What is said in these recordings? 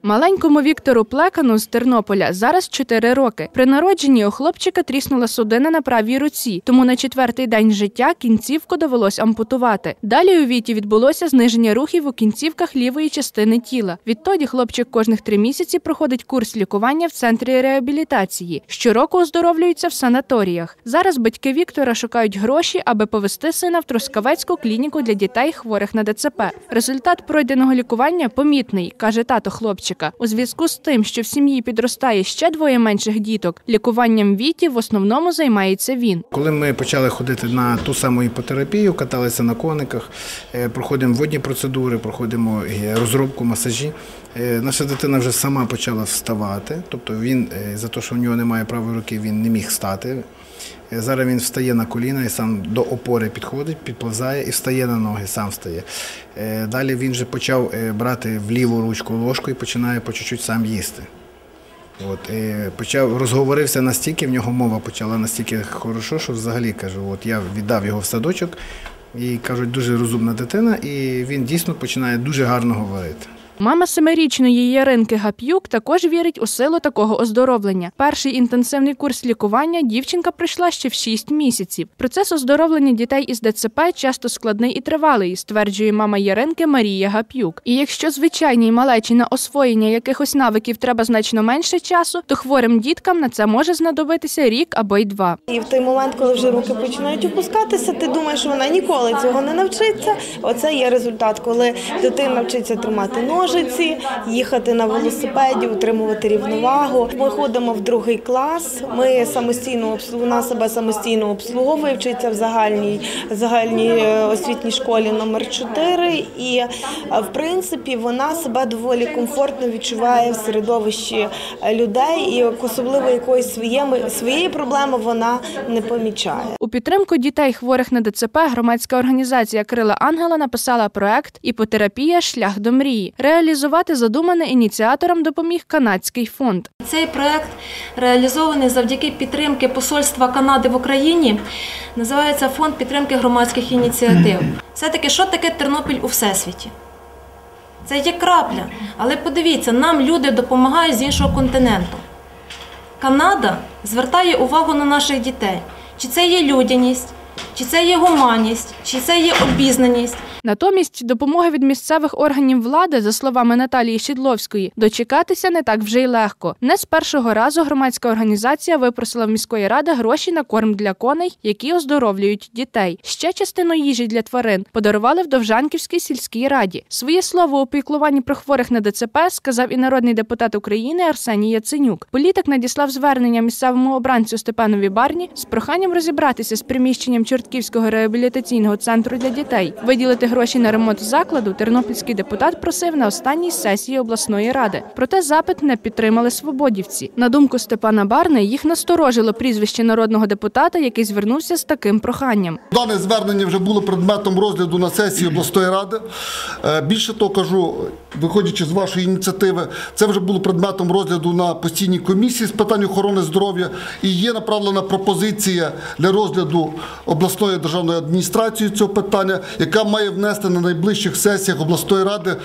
Маленькому Віктору Плекану з Тернополя зараз 4 роки. При народженні у хлопчика тріснула судина на правій руці, тому на 4-й день життя кінцівку довелось ампутувати. Далі у Віті відбулося зниження рухів у кінцівках лівої частини тіла. Відтоді хлопчик кожних 3 місяці проходить курс лікування в центрі реабілітації. Щороку оздоровлюється в санаторіях. Зараз батьки Віктора шукають гроші, аби повезти сина в Трускавецьку клініку для дітей, хворих на ДЦП. Результат пройденого лікування помітний, каже тато хлопчика. У зв'язку з тим, що в сім'ї підростає ще 2 менших діток, лікуванням Віті в основному займається він. Коли ми почали ходити на ту саму іпотерапію, каталися на кониках, проходимо водні процедури, проходимо розробку, масажі, наша дитина вже сама почала вставати, тобто він, за те, що в нього немає правої руки, він не міг стати. Зараз він встає на коліна і сам до опори підходить, підповзає і встає на ноги, сам встає. Далі він вже почав брати в ліву ручку ложку і починає по чуть-чуть сам їсти. Розговорився настільки, в нього мова почала настільки хорошо, що взагалі, кажу, я віддав його в садочок і, кажуть, дуже розумна дитина, і він дійсно починає дуже гарно говорити. Мама 7-річної Яринки Гап'юк також вірить у силу такого оздоровлення. Перший інтенсивний курс лікування дівчинка пройшла ще в 6 місяців. Процес оздоровлення дітей із ДЦП часто складний і тривалий, стверджує мама Яринки Марія Гап'юк. І якщо звичайній малечі на освоєння якихось навиків треба значно менше часу, то хворим діткам на це може знадобитися рік або й 2. І в той момент, коли вже руки починають опускатися, ти думаєш, що вона ніколи цього не навчиться. Оце є результат, коли дитина вчиться тримати ножиці, їхати на велосипеді, утримувати рівновагу. Ми ходимо в 2-й клас, вона себе самостійно обслуговує, вчиться в загальній освітній школі номер 4. І, в принципі, вона себе доволі комфортно відчуває в середовищі людей і особливо якоїсь своєї проблеми вона не помічає. У підтримку дітей, хворих на ДЦП, громадська організація «Крила Ангела» написала проект «Іпотерапія. Шлях до мрії». Реалізувати задумане ініціаторам допоміг канадський фонд. Цей проект реалізований завдяки підтримки Посольства Канади в Україні. Називається «Фонд підтримки громадських ініціатив». Все-таки, що таке Тернопіль у всесвіті? Це є крапля. Але подивіться, нам люди допомагають з іншого континенту. Канада звертає увагу на наших дітей. Чи це є людяність, чи це є гуманність, чи це є обізнаність. Натомість допомоги від місцевих органів влади, за словами Наталії Шідловської, дочекатися не так вже й легко. Не з першого разу громадська організація випросила в міської ради гроші на корм для коней, які оздоровлюють дітей. Ще частину їжі для тварин подарували в Довжанківській сільській раді. Своє слово у піклуванні про хворих на ДЦП сказав і народний депутат України Арсеній Яценюк. Політик надіслав звернення місцевому обранцю Степанові Барні з проханням розібратися з приміщенням Чортківського реабілітаційного центру для дітей. Виділити гроші на ремонт закладу тернопільський депутат просив на останній сесії обласної ради. Проте запит не підтримали свободівці. На думку Степана Барни, їх насторожило прізвище народного депутата, який звернувся з таким проханням. Дане звернення вже було предметом розгляду на сесії обласної ради. Більше того кажу, виходячи з вашої ініціативи, це вже було предметом розгляду на постійній комісії з питань охорони здоров'я і є направлена пропозиція для розгляду обласної державної адміністрації цього питання, яка має внести на найближчих сесіях обласної ради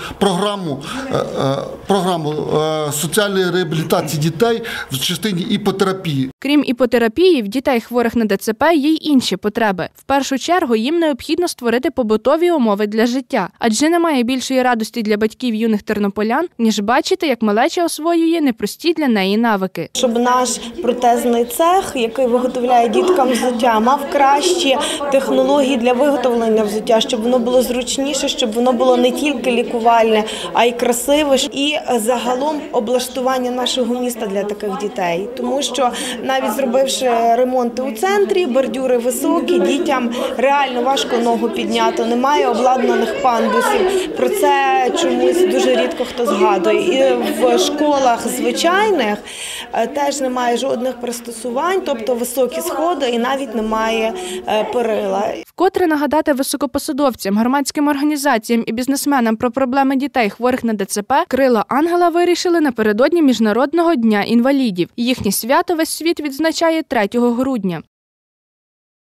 програму соціальної реабілітації дітей в частині іпотерапії. Крім іпотерапії, в дітей, хворих на ДЦП, є й інші потреби. В першу чергу їм необхідно створити побутові умови для життя. Адже немає більшої радості для батьків юних тернополян, ніж бачити, як малеча освоює непрості для неї навики. Щоб наш протезний цех, який виготовляє діткам взуття, мав кращі технології для виготовлення взуття, щоб воно було зручніше, щоб воно було не тільки лікувальне, а й красиве. І загалом облаштування нашого міста для таких дітей. Тому що навіть зробивши ремонти у центрі, бордюри високі, дітям реально важко ногу підняти, немає обладнаних пандусів. Про це чомусь дуже рідко хто згадує. І в школах звичайних теж немає жодних пристосувань, тобто високі сходи і навіть немає перила. Вкотре нагадати високопосадовцям, громадським організаціям і бізнесменам про проблеми дітей, хворих на ДЦП, «Крила Ангела» вирішили напередодні Міжнародного дня інвалідів. Їхнє свято весь світ відзначає 3 грудня.